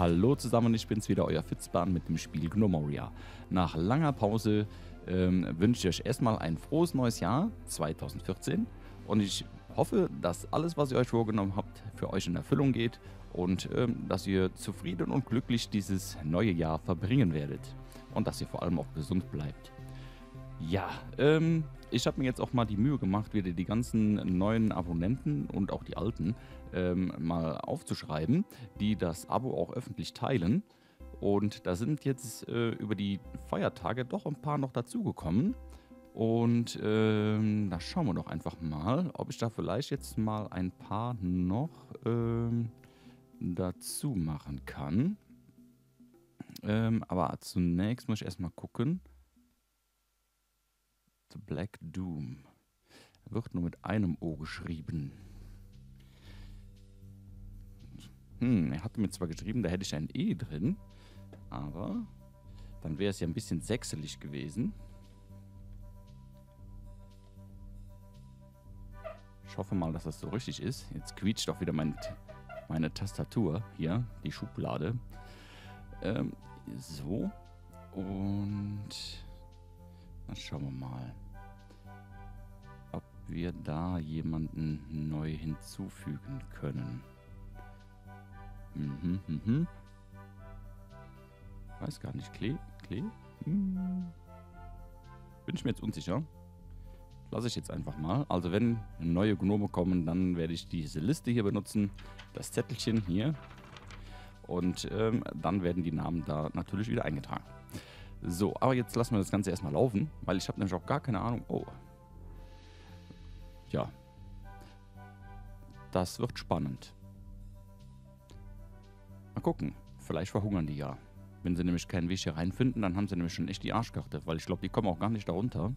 Hallo zusammen, ich bin's wieder, euer Fitzbahn mit dem Spiel Gnomoria. Nach langer Pause wünsche ich euch erstmal ein frohes neues Jahr 2014 und ich hoffe, dass alles, was ihr euch vorgenommen habt, für euch in Erfüllung geht und dass ihr zufrieden und glücklich dieses neue Jahr verbringen werdet und dass ihr vor allem auch gesund bleibt. Ja, ich habe mir jetzt auch mal die Mühe gemacht, wieder die ganzen neuen Abonnenten und auch die alten mal aufzuschreiben, die das Abo auch öffentlich teilen. Und da sind jetzt über die Feiertage doch ein paar noch dazugekommen. Und da schauen wir doch einfach mal, ob ich da vielleicht jetzt mal ein paar noch dazu machen kann. Aber zunächst muss ich erstmal gucken. The Black Doom. Wird nur mit einem O geschrieben. Er hatte mir zwar geschrieben, da hätte ich ein E drin, aber dann wäre es ja ein bisschen sächselig gewesen. Ich hoffe mal, dass das so richtig ist. Jetzt quietscht auch wieder meine Tastatur hier, die Schublade. So. Und dann schauen wir mal, ob wir da jemanden neu hinzufügen können. Weiß gar nicht. Klee? Bin ich mir jetzt unsicher. Lasse ich jetzt einfach mal. Also wenn neue Gnome kommen, dann werde ich diese Liste hier benutzen. Das Zettelchen hier. Und dann werden die Namen da natürlich wieder eingetragen. So, aber jetzt lassen wir das Ganze erstmal laufen, weil ich habe nämlich auch gar keine Ahnung. Oh. Ja. Das wird spannend. Mal gucken. Vielleicht verhungern die ja. Wenn sie nämlich keinen Weg hier reinfinden, dann haben sie nämlich schon echt die Arschkarte, weil ich glaube, die kommen auch gar nicht darunter.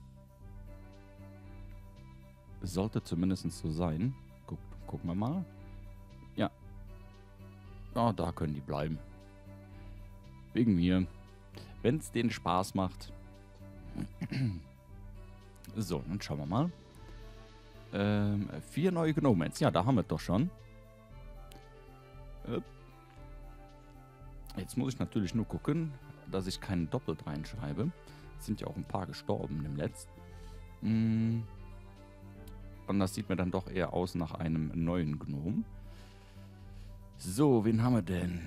Sollte zumindest so sein. Gucken wir mal. Ja. Ja, da können die bleiben. Wegen mir. Wenn es denen Spaß macht. So, dann schauen wir mal. 4 neue Gnomens. Ja, da haben wir es doch schon. Jetzt muss ich natürlich nur gucken, dass ich keinen doppelt reinschreibe. Es sind ja auch ein paar gestorben im Netz. Und das sieht mir dann doch eher aus nach einem neuen Gnom. So, wen haben wir denn?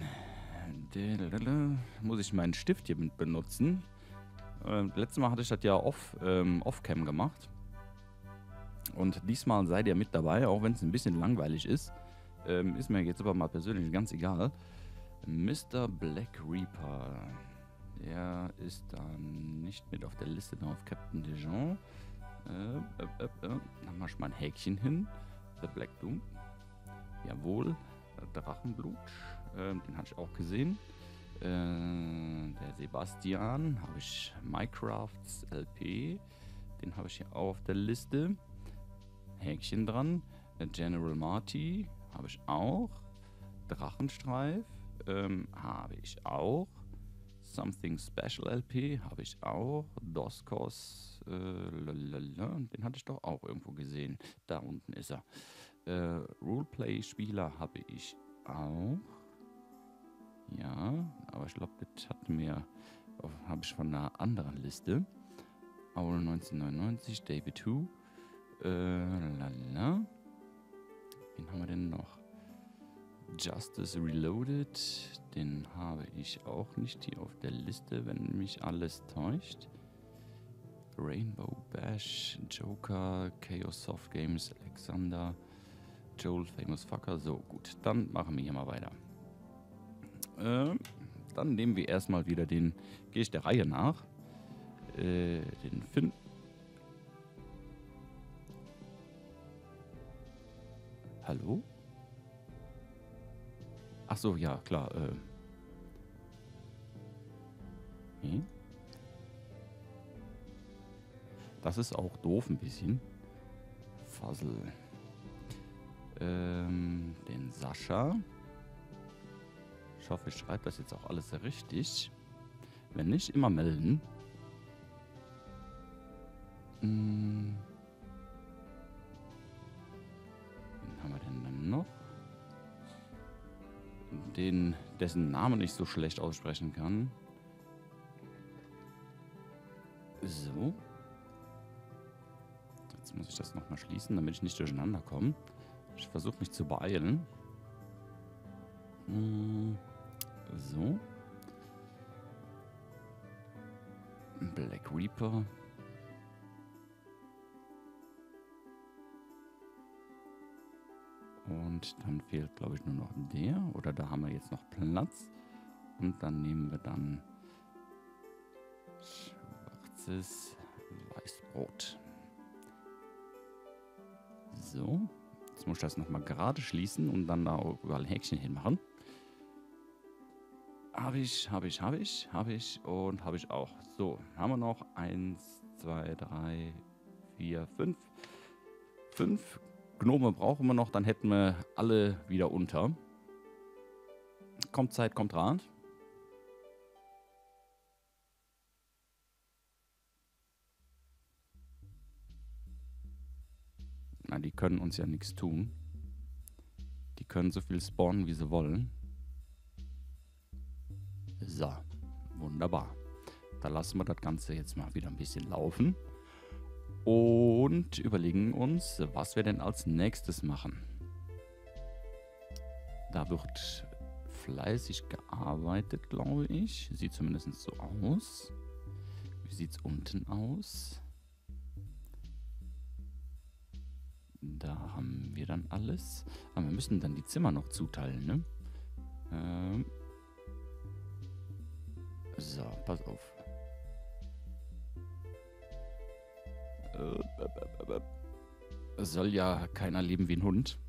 Muss ich meinen Stift hier mit benutzen? Letztes Mal hatte ich das ja off-cam gemacht. Und diesmal seid ihr mit dabei, auch wenn es ein bisschen langweilig ist. Ist mir jetzt aber mal persönlich ganz egal. Mr. Black Reaper. Der ist dann nicht mit auf der Liste drauf. Captain Dijon. Dann mach ich mal ein Häkchen hin. The Black Doom. Jawohl. Drachenblut. Den hatte ich auch gesehen. Der Sebastian. Habe ich Minecrafts LP. Den habe ich hier auch auf der Liste. Häkchen dran. General Marty. Habe ich auch. Drachenstreif. Habe ich auch. Something Special LP habe ich auch. Doskos, den hatte ich doch auch irgendwo gesehen. Da unten ist er. Roleplay-Spieler habe ich auch. Ja, aber ich glaube, das habe ich von einer anderen Liste. Owl 1999, David Who. Wen haben wir denn noch? Justice Reloaded, den habe ich auch nicht hier auf der Liste, wenn mich alles täuscht. Rainbow Bash, Joker, Chaos Soft Games, Alexander, Joel Famous Fucker. So, gut, dann machen wir hier mal weiter. Dann nehmen wir erstmal wieder gehe ich der Reihe nach, den Finn. Hallo? Ach so, ja, klar. Das ist auch doof ein bisschen. Fuzzle. Den Sascha. Ich hoffe, ich schreibe das jetzt auch alles richtig. Wenn nicht, immer melden. Wen haben wir denn dann noch? Den dessen Namen ich so schlecht aussprechen kann. So. Jetzt muss ich das nochmal schließen, damit ich nicht durcheinander komme. Ich versuche mich zu beeilen. So. Black Reaper. Und dann fehlt, glaube ich, nur noch der. Oder da haben wir jetzt noch Platz. Und dann nehmen wir dann schwarzes Weißbrot. So. Jetzt muss ich das nochmal gerade schließen und dann da überall Häkchen hinmachen. Habe ich und habe ich auch. So, haben wir noch 1, 2, 3, 4, 5. 5 Gnome brauchen wir noch, dann hätten wir alle wieder unter. Kommt Zeit, kommt Rat. Na, die können uns ja nichts tun. Die können so viel spawnen, wie sie wollen. So, wunderbar. Da lassen wir das Ganze jetzt mal wieder ein bisschen laufen. Und überlegen uns, was wir denn als nächstes machen. Da wird fleißig gearbeitet, glaube ich. Sieht zumindest so aus. Wie sieht es unten aus? Da haben wir dann alles. Aber wir müssen dann die Zimmer noch zuteilen, ne? So, pass auf. Es soll ja keiner leben wie ein Hund.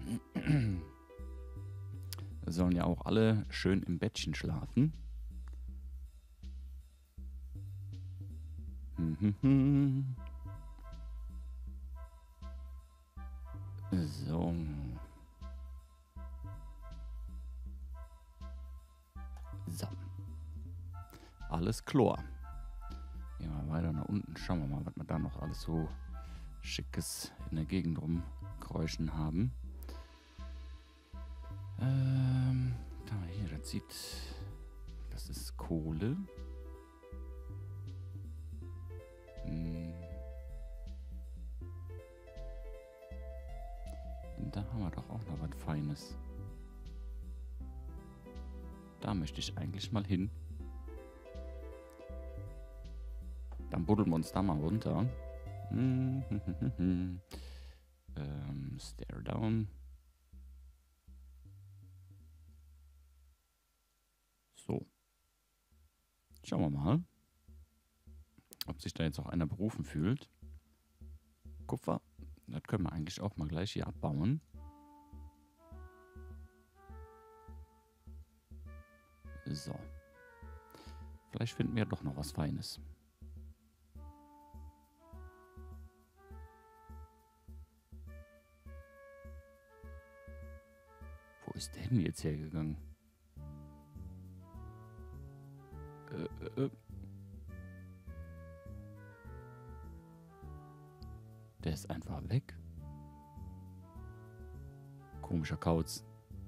Es sollen ja auch alle schön im Bettchen schlafen. So. So. Alles Chlor. Gehen wir weiter nach unten. Schauen wir mal, was wir da noch alles so Schickes in der Gegend rumkräuschen haben. Da hier, das sieht... Das ist Kohle. Da haben wir doch auch noch was Feines. Da möchte ich eigentlich mal hin. Dann buddeln wir uns da mal runter. Stare down. So. Schauen wir mal, ob sich da jetzt auch einer berufen fühlt. Kupfer, das können wir eigentlich auch mal gleich hier abbauen. So. Vielleicht finden wir doch noch was Feines. Wo ist der denn jetzt hergegangen? Der ist einfach weg. Komischer Kauz.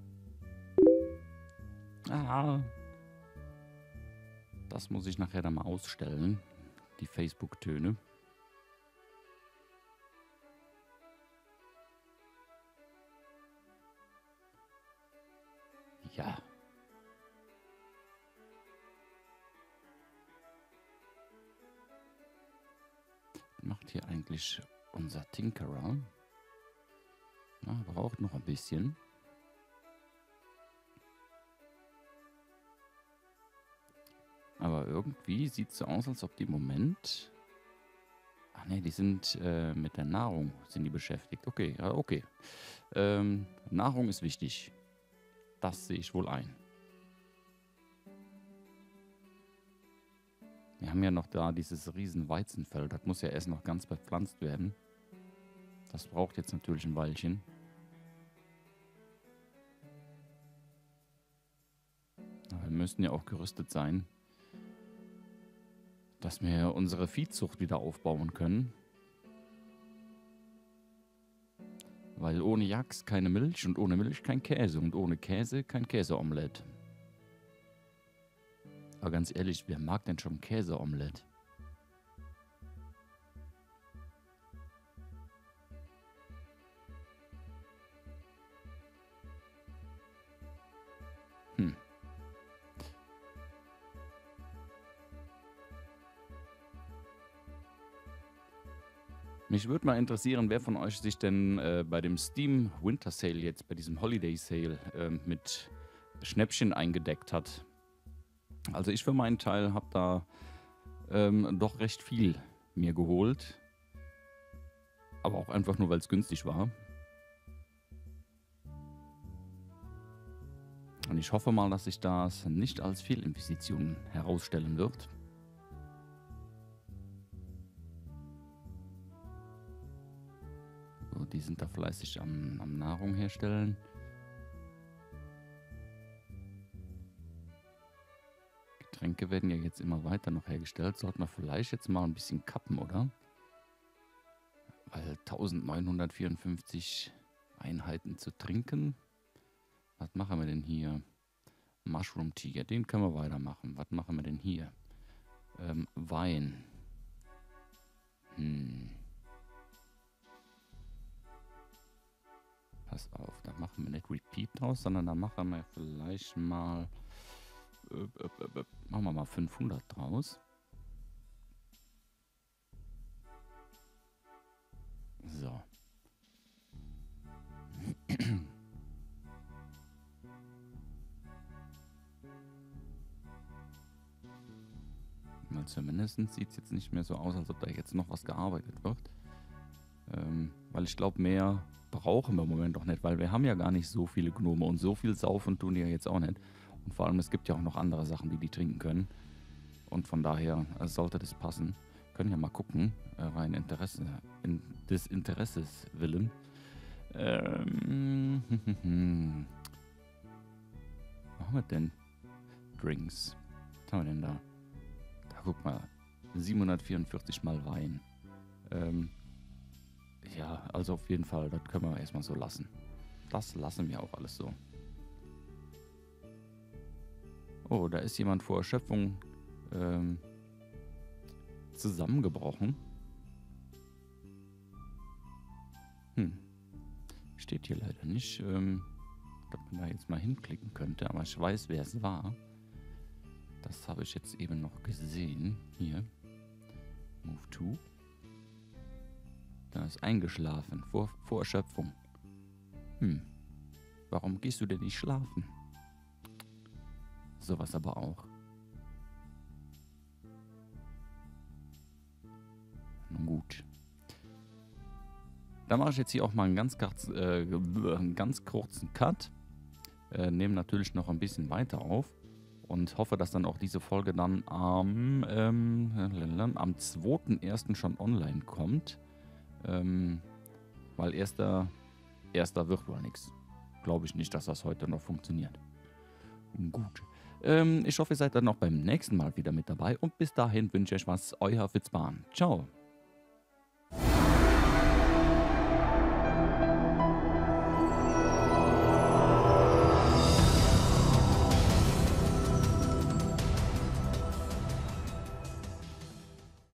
Ah. Das muss ich nachher dann mal ausstellen. Die Facebook-Töne. Ja. Macht hier eigentlich unser Tinkerer? Na, braucht noch ein bisschen. Aber irgendwie sieht es so aus, als ob die im Moment... Ach ne, die sind mit der Nahrung sind die beschäftigt. Okay, ja, okay. Nahrung ist wichtig. Das sehe ich wohl ein. Wir haben ja noch da dieses riesen Weizenfeld. Das muss ja erst noch ganz bepflanzt werden. Das braucht jetzt natürlich ein Weilchen. Aber wir müssen ja auch gerüstet sein, dass wir unsere Viehzucht wieder aufbauen können. Weil ohne Yaks keine Milch und ohne Milch kein Käse und ohne Käse kein Käseomelett. Aber ganz ehrlich, wer mag denn schon Käseomelette? Hm. Mich würde mal interessieren, wer von euch sich denn bei dem Steam Winter Sale jetzt, bei diesem Holiday Sale mit Schnäppchen eingedeckt hat. Also ich für meinen Teil habe da doch recht viel mir geholt. Aber auch einfach nur, weil es günstig war. Und ich hoffe mal, dass sich das nicht als Fehlinvestition herausstellen wird. So, die sind da fleißig am Nahrung herstellen. Getränke werden ja jetzt immer weiter noch hergestellt. Sollten wir vielleicht jetzt mal ein bisschen kappen, oder? Weil 1954 Einheiten zu trinken. Was machen wir denn hier? Mushroom Tea, den können wir weitermachen. Was machen wir denn hier? Wein. Pass auf, da machen wir nicht Repeat draus, sondern da machen wir vielleicht mal machen wir mal 500 draus. So. Weil zumindest sieht es jetzt nicht mehr so aus, als ob da jetzt noch was gearbeitet wird. Weil ich glaube, mehr brauchen wir im Moment auch nicht, weil wir haben ja gar nicht so viele Gnome und so viel saufen tun die ja jetzt auch nicht. Und vor allem, es gibt ja auch noch andere Sachen, die trinken können. Und von daher sollte das passen. Können ja mal gucken, rein des Interesses willen. Was haben wir denn? Drinks. Was haben wir denn da? Da guck mal. 744 mal Wein. Ja, also auf jeden Fall, das können wir erstmal so lassen. Das lassen wir auch alles so. Oh, da ist jemand vor Erschöpfung zusammengebrochen. Steht hier leider nicht, dass man da jetzt mal hinklicken könnte, aber ich weiß, wer es war. Das habe ich jetzt eben noch gesehen. Hier. Move to. Da ist eingeschlafen, vor Erschöpfung. Warum gehst du denn nicht schlafen? Sowas aber auch. Nun gut. Da mache ich jetzt hier auch mal einen ganz kurzen Cut. Nehme natürlich noch ein bisschen weiter auf. Und hoffe, dass dann auch diese Folge dann am 2.1. schon online kommt. Weil erster wird wohl nichts. Glaube ich nicht, dass das heute noch funktioniert. Gut. Ich hoffe, ihr seid dann auch beim nächsten Mal wieder mit dabei. Und bis dahin wünsche ich euch was. Euer Fitzbahn. Ciao.